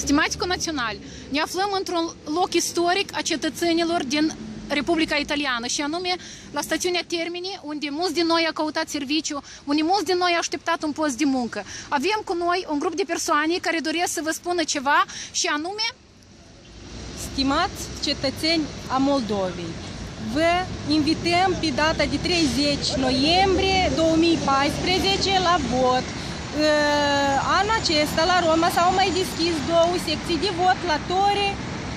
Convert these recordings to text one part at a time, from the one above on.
Stimați conaționali, ne aflăm într-un loc istoric a cetățenilor din Republica Italiană și anume la stațiunea Termini, unde mulți din noi au căutat serviciu, unde mulți din noi au așteptat un post de muncă. Avem cu noi un grup de persoane care doresc să vă spună ceva și anume... Stimați cetățeni a Moldovei, vă invităm pe data de 30 noiembrie 2014 la vot. Anul acesta la Roma s-au mai deschis două secții de vot la Tore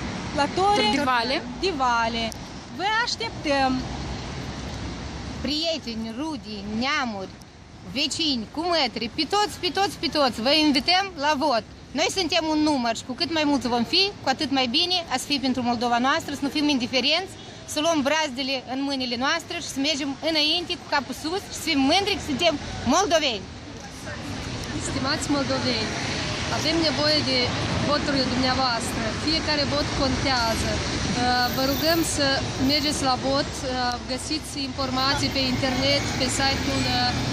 de Vale. Vă așteptăm! Prieteni, rudi, neamuri, vecini, cumătri, pe toți, vă invităm la vot. Noi suntem un număr și cu cât mai mulți vom fi, cu atât mai bine ați fi pentru Moldova noastră, să nu fim indiferenți, să luăm brazdele în mâinile noastre și să mergem înainte cu capul sus și să fim mândri că suntem moldoveni. Stimați moldoveni, avem nevoie de voturile dumneavoastră, fiecare vot contează. Vă rugăm să mergeți la vot, găsiți informații pe internet, pe site-ul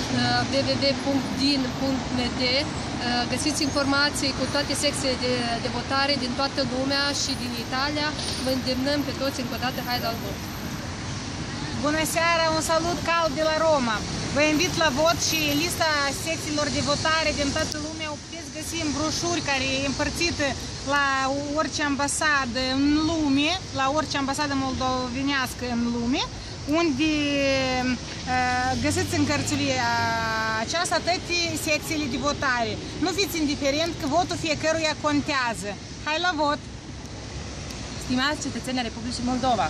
www.din.md, găsiți informații cu toate secțiile de votare din toată lumea și din Italia. Vă îndemnăm pe toți încă o dată, hai la vot! Bună seara, un salut cald de la Roma! Vă invit la vot și lista secțiilor de votare din toată lumea o puteți găsi în broșuri care e împărțită la orice ambasadă în lume, la orice ambasadă moldovenească în lume, unde găsiți în cărțulia aceasta toate secțiile de votare. Nu fiți indiferent că votul fiecăruia contează. Hai la vot! Stimați cetățenii Republicii Moldova,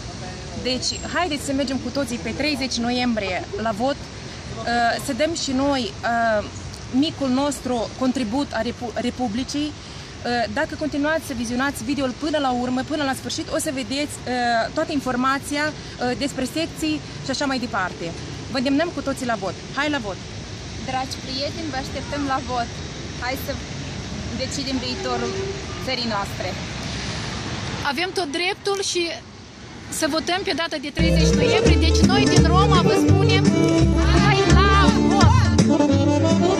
deci haideți să mergem cu toții pe 30 noiembrie la vot, să dăm și noi micul nostru contribut a Republicii. Dacă continuați să vizionați video-ul până la urmă, până la sfârșit, o să vedeți toată informația despre secții și așa mai departe. Vă îndemnăm cu toții la vot. Hai la vot! Dragi prieteni, vă așteptăm la vot. Hai să decidem viitorul țării noastre. Avem tot dreptul și să votăm pe data de 30 noiembrie, deci noi din Roma vă spunem hai la vot!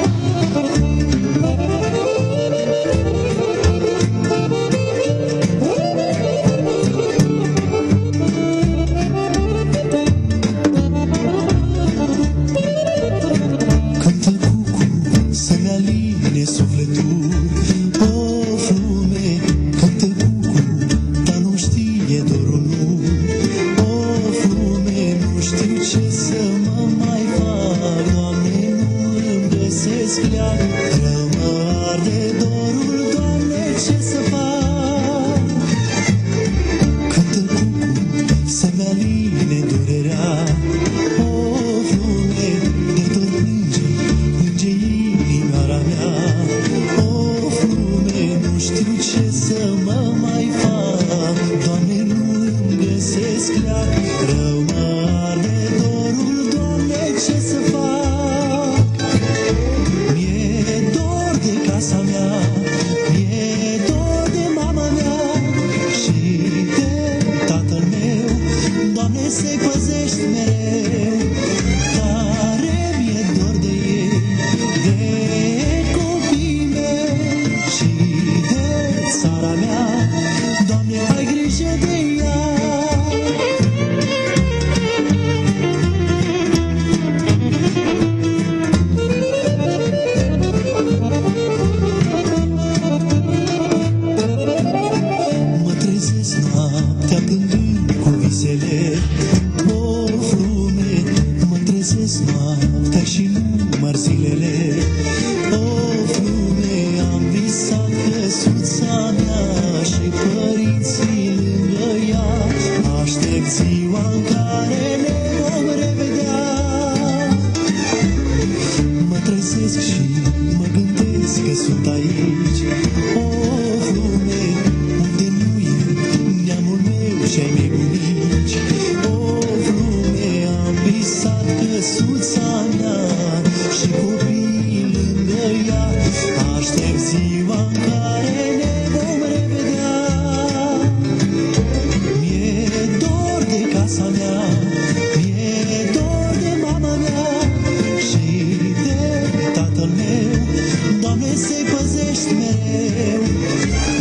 Doamne, să-i păzești mereu.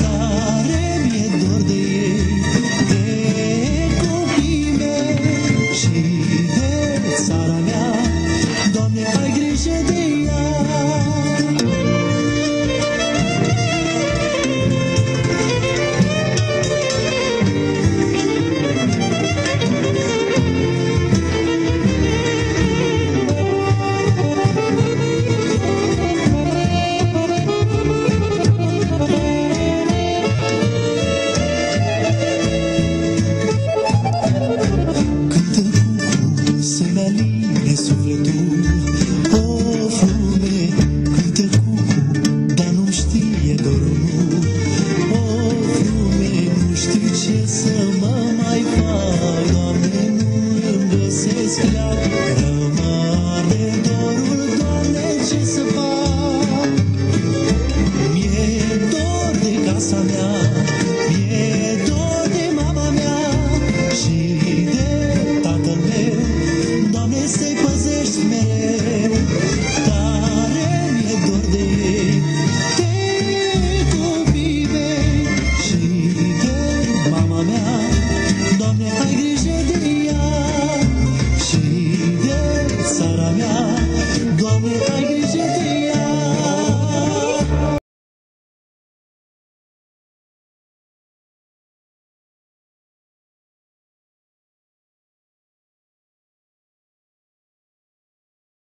Doamne, dai